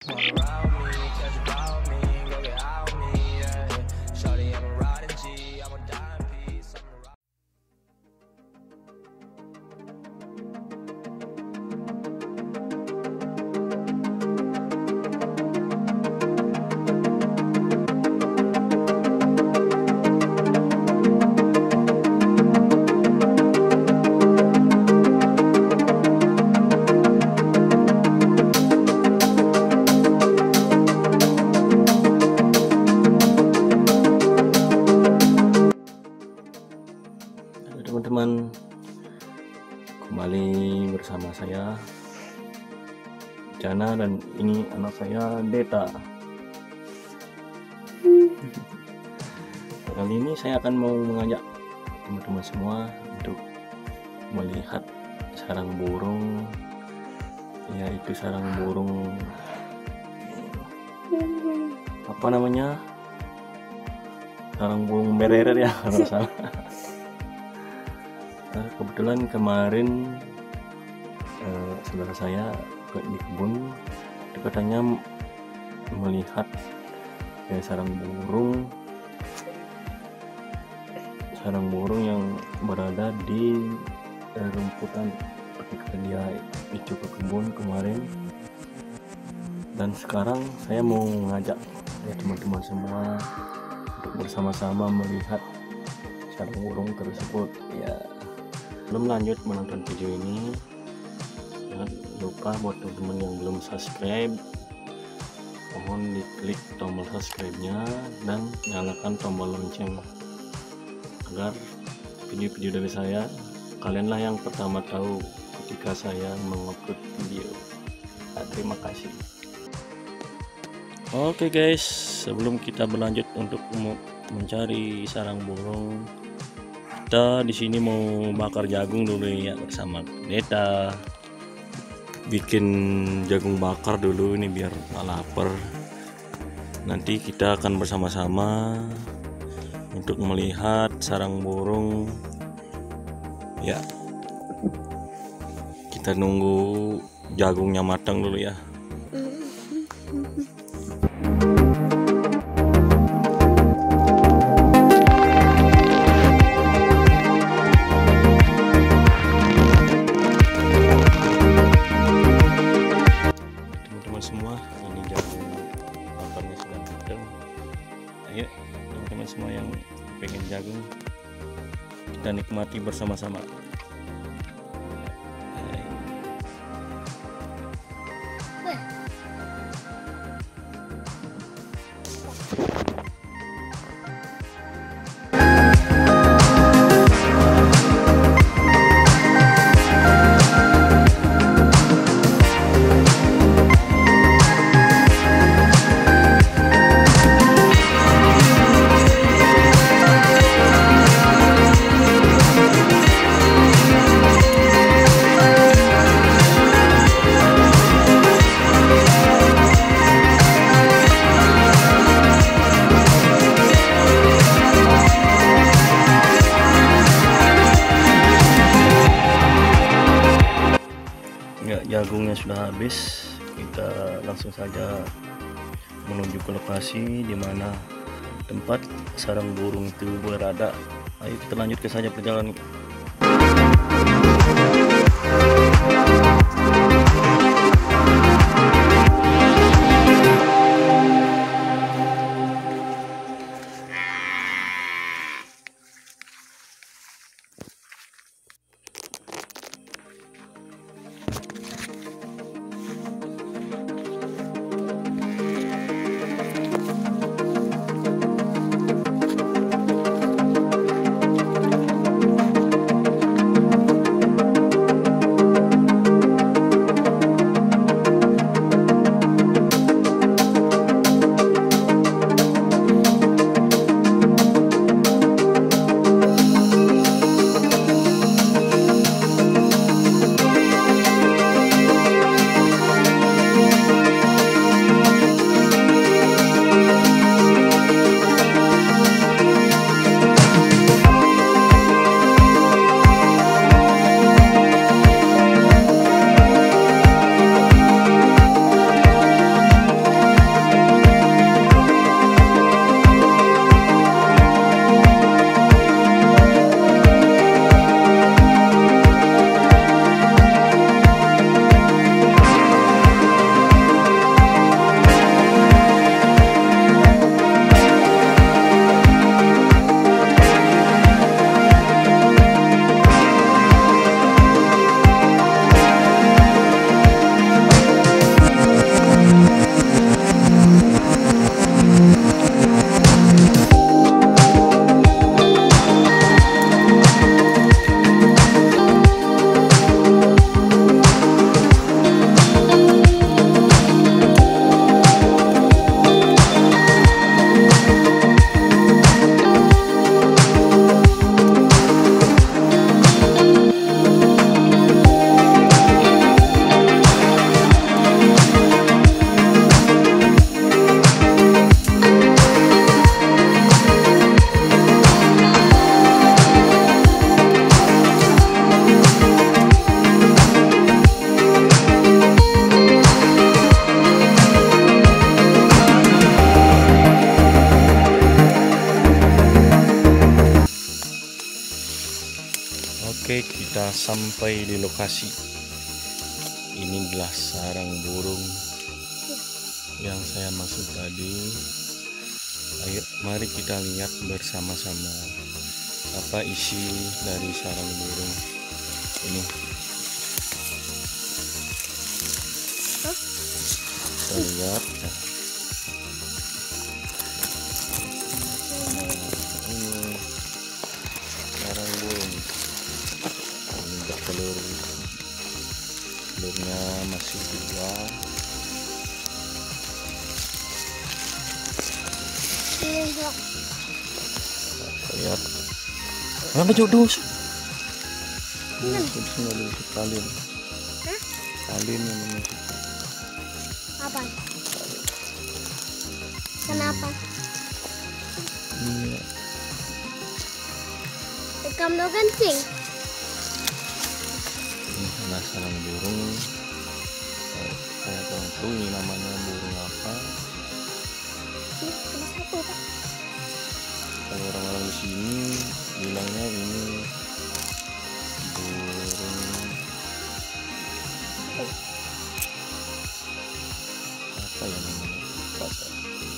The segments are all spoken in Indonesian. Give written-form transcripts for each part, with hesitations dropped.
Teman-teman, kembali bersama saya Jana, dan ini anak saya Deta. Kali ini saya akan mau mengajak teman-teman semua untuk melihat sarang burung, yaitu sarang burung apa namanya, sarang burung berer ya kalau salah. Nah, kebetulan kemarin saudara saya di kebun, dia katanya melihat sarang burung yang berada di rumputan ketika dia itu ke kebun kemarin. Dan sekarang saya mau ngajak teman-teman semua untuk bersama-sama melihat sarang burung tersebut ya. Belum lanjut menonton video ini, jangan lupa buat teman-teman yang belum subscribe, mohon diklik tombol subscribe-nya dan nyalakan tombol lonceng agar video-video dari saya kalianlah yang pertama tahu ketika saya mengupload video. Terima kasih. Oke guys, sebelum kita berlanjut untuk mencari sarang burung, kita di sini mau bakar jagung dulu ya bersama Deta. Bikin jagung bakar dulu ini biar nggak lapar. Nanti kita akan bersama-sama untuk melihat sarang burung ya. Kita nunggu jagungnya matang dulu ya. Semua ini jagung bakarnya sudah matang. Ayo teman-teman semua yang pengen jagung, kita nikmati bersama-sama. Jagungnya sudah habis, kita langsung saja menuju ke lokasi di mana tempat sarang burung itu berada. Ayo kita lanjutkan saja perjalanan. Oke, kita sampai di lokasi. Ini adalah sarang burung yang saya maksud tadi. Ayo, mari kita lihat bersama-sama apa isi dari sarang burung ini. Kita lihat. Ini sarang burung. Ini bertelur. Telurnya masih dua. Lihat. Apa jodoh? Sudah diusik kalin. Kalin yang menusuk. Apa? Kenapa? Iya. Kamu kencing? Ini adalah sarang burung. Saya kurang tahu ini namanya burung apa. Kalau orang-orang di sini bilangnya ini burung apa ya namanya? Lupa saya.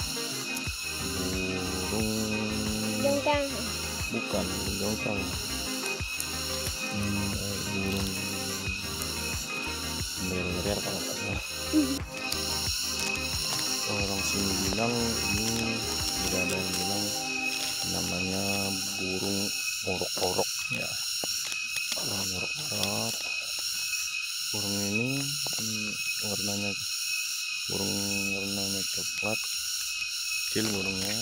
Burung Jongkang. bukan burung jongkang. Burung beler kalau nggak salah. Orang sini bilang ini, tidak ada yang bilang namanya burung orok-orok ya. Burung orok-orok. Burung ini warnanya coklat, kecil burungnya,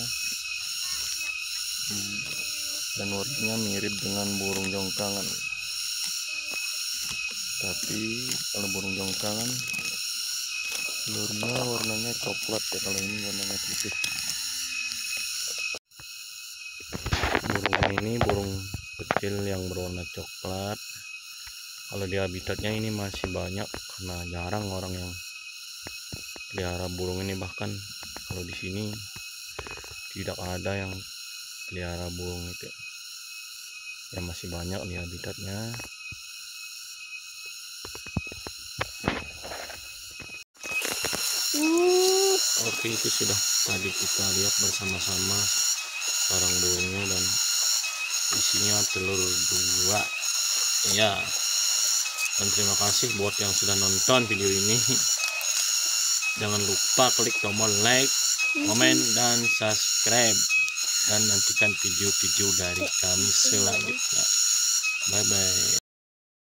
dan warnanya mirip dengan burung jongkangan. Tapi kalau burung jongkangan telurnya warnanya coklat ya, kalau ini warnanya putih. Burung ini burung kecil yang berwarna coklat. Kalau di habitatnya ini masih banyak karena jarang orang yang pelihara burung ini, bahkan kalau di sini tidak ada yang pelihara burung itu ya, masih banyak di habitatnya. Oke, itu sudah tadi kita lihat bersama-sama sarang burungnya dan isinya telur 2 ya. Dan terima kasih buat yang sudah nonton video ini. Jangan lupa klik tombol like, komen, dan subscribe, dan nantikan video-video dari kami selanjutnya. Bye bye.